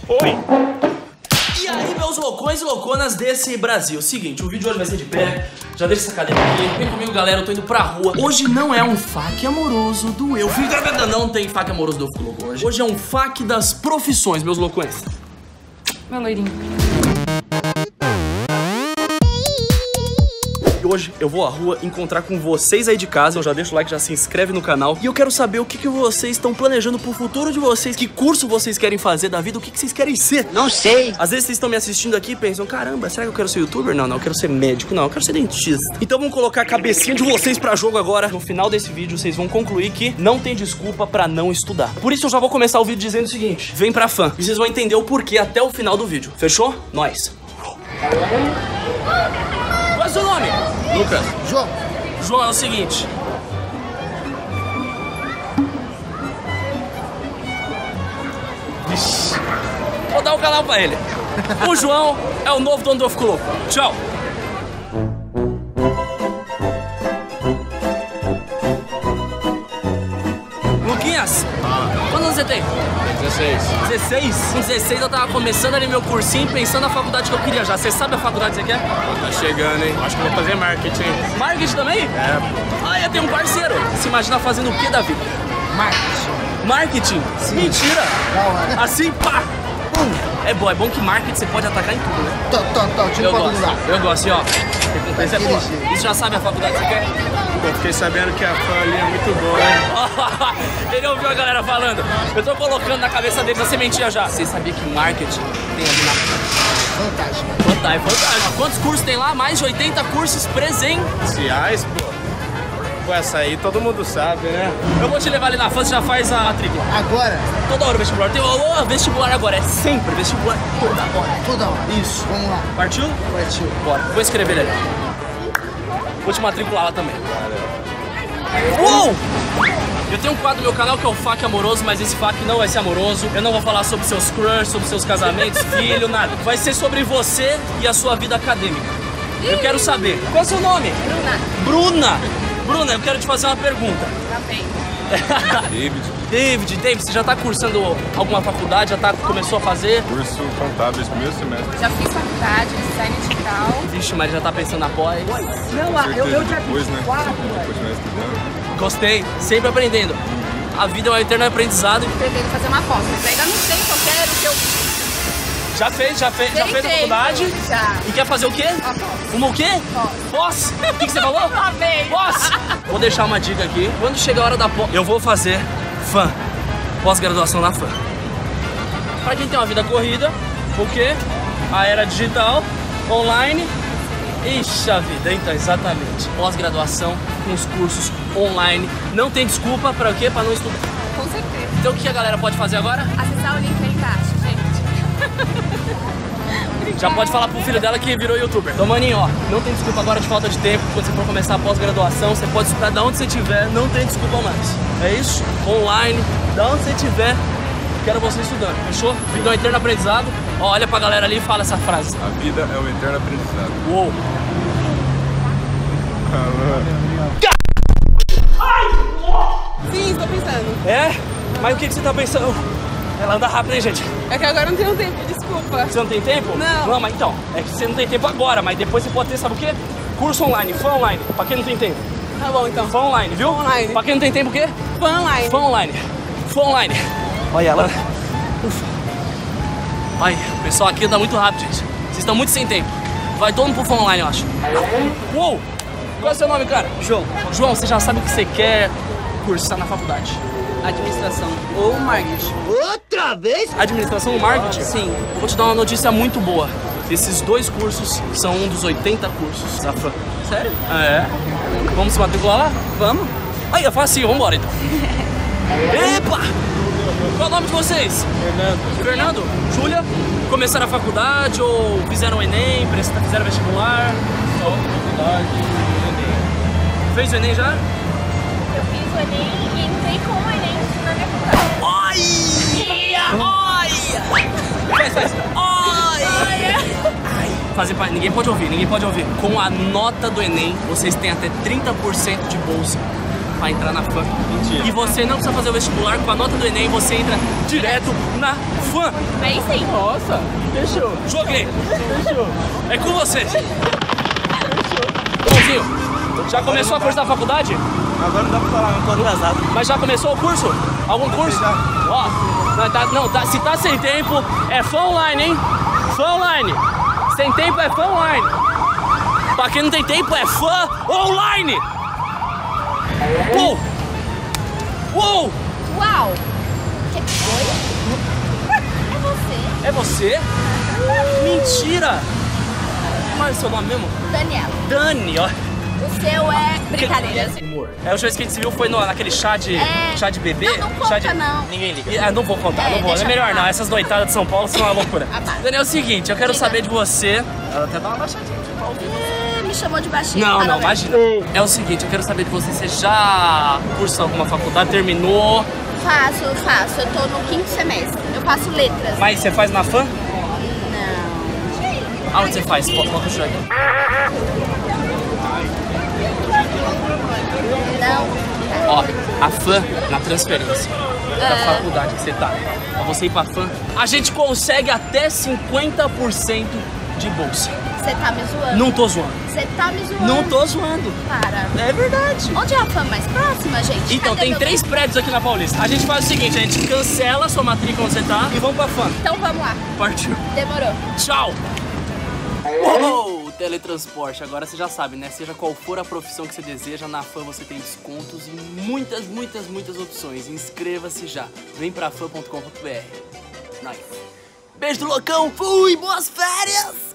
Oi! E aí, meus loucões e louconas desse Brasil. Seguinte, o vídeo hoje vai ser de pé. Já deixa essa cadeira aqui. Vem comigo, galera, eu tô indo pra rua. Hoje não é um FAQ amoroso do eu. Não tem FAQ amoroso do eu fico louco hoje. Hoje é um FAQ das profissões, meus loucões. Meu loirinho. E hoje eu vou à rua encontrar com vocês aí de casa. Eu já deixo o like, já se inscreve no canal. E eu quero saber o que vocês estão planejando pro futuro de vocês. Que curso vocês querem fazer da vida? O que vocês querem ser? Não sei. Às vezes vocês estão me assistindo aqui e pensam, caramba, será que eu quero ser youtuber? Não, eu quero ser médico. Não, eu quero ser dentista. Então vamos colocar a cabecinha de vocês pra jogo agora. No final desse vídeo vocês vão concluir que não tem desculpa pra não estudar. Por isso eu já vou começar o vídeo dizendo o seguinte: vem pra fã. E vocês vão entender o porquê até o final do vídeo. Fechou? Nós. Qual é o seu nome? Lucas. João. João, é o seguinte. Vixe. Vou dar o canal pra ele. O João é o novo dono do Eu Fico Louco. Tchau. Luquinhas, quantos anos você tem? 16. 16? Com 16 eu tava começando ali meu cursinho, pensando na faculdade que eu queria já. Você sabe a faculdade que você quer? Tá chegando, hein? Acho que vou fazer marketing. Marketing também? É. Ah, eu tenho um parceiro. Você imagina fazendo o que da vida? Marketing. Marketing? Sim. Mentira! Da hora. Assim, pá! É bom que marketing você pode atacar em tudo, né? Tiro pra todo lado. Eu gosto, assim, ó. Recompensa é boa. E você já sabe a faculdade que você quer? Eu fiquei sabendo que a fã ali é muito boa, hein? Ele ouviu a galera falando. Eu tô colocando na cabeça deles a sementinha já. Você sabia que marketing tem ali na... Fantástico. Fantástico. Quantos cursos tem lá? Mais de 80 cursos Ciais, pô. Pô, essa aí todo mundo sabe, né? Eu vou te levar ali na fã, você já faz a matrícula. Agora, Toda hora o vestibular. Tem o vestibular agora, é sempre vestibular toda hora. toda hora. Isso. Vamos lá. Partiu? Partiu. Bora. Vou escrever ele ali. Vou te matricular lá também. Uou! Eu tenho um quadro no meu canal que é o FAQ amoroso, mas esse FAQ não vai ser amoroso. Eu não vou falar sobre seus crush, sobre seus casamentos, filho, nada. Vai ser sobre você e a sua vida acadêmica. Eu quero saber. Qual é o seu nome? Bruna. Bruna, eu quero te fazer uma pergunta. Tá bem. David, você já tá cursando alguma faculdade? Começou a fazer? Curso contábeis, primeiro semestre. Já fiz faculdade, design digital. Vixe, mas já tá pensando na pós? Não, eu já Depois, fiz né? 4. Depois de nós estudando. Gostei, sempre aprendendo. A vida é um eterno aprendizado. Pretendo fazer uma pós, mas ainda não sei o que eu quero, o que eu... Já fez a faculdade? Já. E quer fazer o quê? Uma pós. Uma o quê? Pós. O que você falou? Amei. Pós. Vou deixar uma dica aqui. Quando chega a hora da pós, eu vou fazer fã. Pós-graduação na fã. Pra quem tem uma vida corrida, o quê? A era digital, online. Ixi, a vida, então, exatamente. Pós-graduação com os cursos online. Não tem desculpa pra o quê? Pra não estudar. Com certeza. Então o que a galera pode fazer agora? Acessar o link aí embaixo, gente. Já pode falar pro filho dela que virou youtuber. Então, maninho, ó, não tem desculpa agora de falta de tempo. Quando você for começar a pós-graduação, você pode estudar de onde você estiver, não tem desculpa mais. É isso? Online, da onde você estiver, quero você estudando, fechou? Vida é um eterno aprendizado. Ó, olha pra galera ali e fala essa frase. A vida é um eterno aprendizado. Uou! Sim, estou pensando. É? Mas o que você tá pensando? Ela anda rápido, hein, gente? É que agora não tenho tempo, desculpa. Você não tem tempo? Não. Não, mas então, é que você não tem tempo agora, mas depois você pode ter, sabe o quê? Curso online, fã online, pra quem não tem tempo. Tá bom, então. Fã online, viu? Fã online. Pra quem não tem tempo, o quê? Fã online. Fã online. Fã online. Olha ela. Ufa. Ai, o pessoal aqui anda muito rápido, gente. Vocês estão muito sem tempo. Vai todo mundo pro fã online, eu acho. Uou! Qual é o seu nome, cara? João, João, você já sabe o que você quer cursar na faculdade? administração ou marketing. Outra vez? Administração ou marketing? Sim. Vou te dar uma notícia muito boa. Esses dois cursos são um dos 80 cursos da FAM. Sério? É. Vamos se matricular lá? Vamos? Aí, eu faço assim, vambora então. Epa! Qual é o nome de vocês? Fernando. Júlia? Começaram a faculdade ou fizeram o Enem, fizeram vestibular? Só faculdade, Enem. Fez o Enem já? Eu fiz o Enem e entrei com o Enem na minha faculdade. Olha! Faz. Olha! Ninguém pode ouvir. Com a nota do Enem, vocês têm até 30% de bolsa pra entrar na FAM. Mentira. E você não precisa fazer o vestibular, com a nota do Enem você entra direto na fã? Aí sim. Nossa, fechou. Joguei. Fechou. É com você. Joãozinho, já começou a curso da faculdade? Agora não dá pra falar, não tô atrasado. Mas já começou o curso? Algum curso? Ó, se tá sem tempo, é fã online, hein? Fã online. Sem tempo é fã online. Pra quem não tem tempo, é fã online. Uou! Uou! Uau! Que foi? É você? É você? Mentira! Mas é seu nome mesmo? Daniela. Dani, ó. O seu é brincadeira. A última vez que a gente se viu foi naquele chá de bebê. Não, não conta, chá de... não. Ninguém liga. Não vou contar, não vou. É deixa melhor pra lá. não. Essas noitadas de São Paulo são uma loucura. Ah, tá. Dani, é o seguinte, eu quero Diga. saber de você. Ela até dá uma baixadinha de pau. Me chamou de baixinho. Não, não, parabéns. imagina. É o seguinte, eu quero saber de você. Você já cursou alguma faculdade, terminou? Faço. Eu tô no 5º semestre. Eu faço letras. Mas você faz na FAM? Não. Aonde você faz? Pode puxar aqui. Não. Ó, a FAM na transferência da faculdade que você tá. Pra você ir pra FAM, a gente consegue até 50% de bolsa. Você tá me zoando? Não tô zoando. Você tá me zoando? Não tô zoando. Para. É verdade. Onde é a fã mais próxima, gente? Então, Cadê tem meu 3 prédios aqui na Paulista. A gente faz o seguinte, a gente cancela a sua matrícula onde você tá e vamos pra FAM. Então vamos lá. Partiu. Demorou. Tchau! Uou! Teletransporte, agora você já sabe, né? Seja qual for a profissão que você deseja, na FAM você tem descontos e muitas opções. Inscreva-se já. Vem pra fan.com.br. Nice. Beijo do loucão, fui! Boas férias!